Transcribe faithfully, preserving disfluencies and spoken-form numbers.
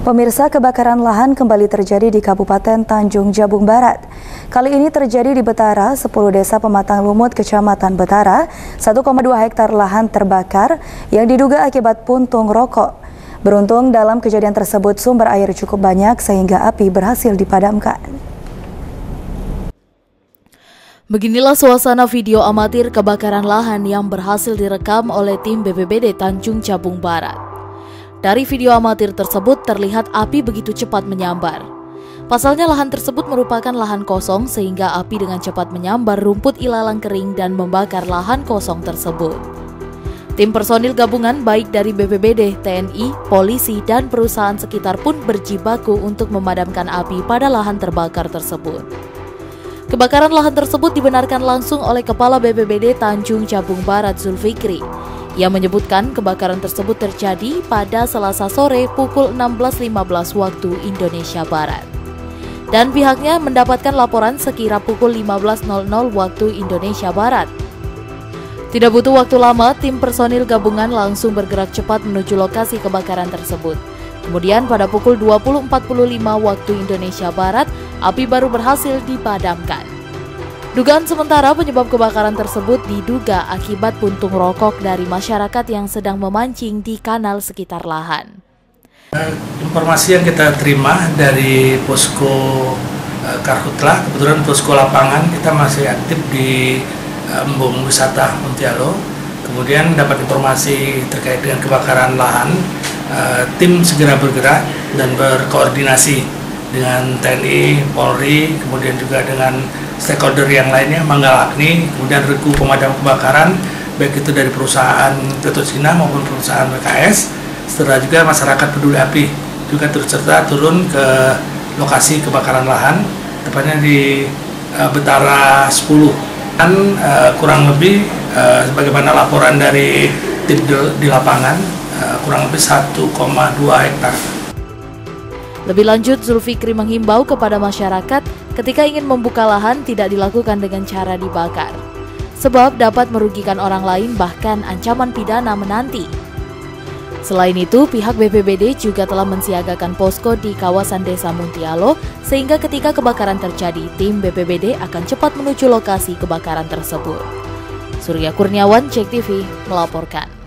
Pemirsa, kebakaran lahan kembali terjadi di Kabupaten Tanjung Jabung Barat. Kali ini terjadi di Betara, sepuluh desa Pematang Lumut, Kecamatan Betara, satu koma dua hektar lahan terbakar yang diduga akibat puntung rokok. Beruntung dalam kejadian tersebut sumber air cukup banyak sehingga api berhasil dipadamkan. Beginilah suasana video amatir kebakaran lahan yang berhasil direkam oleh tim B P B D Tanjung Jabung Barat. Dari video amatir tersebut terlihat api begitu cepat menyambar. Pasalnya lahan tersebut merupakan lahan kosong sehingga api dengan cepat menyambar rumput ilalang kering dan membakar lahan kosong tersebut. Tim personil gabungan baik dari B P B D, T N I, polisi, dan perusahaan sekitar pun berjibaku untuk memadamkan api pada lahan terbakar tersebut. Kebakaran lahan tersebut dibenarkan langsung oleh Kepala B P B D Tanjung Jabung Barat Zulfikri. Ia menyebutkan kebakaran tersebut terjadi pada Selasa sore pukul enam belas lima belas waktu Indonesia Barat. Dan pihaknya mendapatkan laporan sekira pukul lima belas waktu Indonesia Barat. Tidak butuh waktu lama, tim personil gabungan langsung bergerak cepat menuju lokasi kebakaran tersebut. Kemudian pada pukul dua puluh empat puluh lima waktu Indonesia Barat, api baru berhasil dipadamkan. Dugaan sementara penyebab kebakaran tersebut diduga akibat puntung rokok dari masyarakat yang sedang memancing di kanal sekitar lahan. Informasi yang kita terima dari posko uh, Karhutla, kebetulan posko lapangan kita masih aktif di uh, Embung Wisata Muntialo. Kemudian dapat informasi terkait dengan kebakaran lahan, uh, tim segera bergerak dan berkoordinasi dengan T N I, Polri, kemudian juga dengan stakeholder yang lainnya, Manggala Agni, kemudian regu pemadam kebakaran, baik itu dari perusahaan Petrocina maupun perusahaan W K S, setelah juga masyarakat peduli api juga turut serta turun ke lokasi kebakaran lahan, tepatnya di uh, Betara sepuluh. Dan uh, kurang lebih uh, sebagaimana laporan dari tim di, di lapangan, uh, kurang lebih satu koma dua hektar. Lebih lanjut, Zulfikri menghimbau kepada masyarakat ketika ingin membuka lahan tidak dilakukan dengan cara dibakar, sebab dapat merugikan orang lain bahkan ancaman pidana menanti. Selain itu, pihak B P B D juga telah mensiagakan posko di kawasan Desa Muntialo sehingga ketika kebakaran terjadi, tim B P B D akan cepat menuju lokasi kebakaran tersebut. Surya Kurniawan, Cek T V, melaporkan.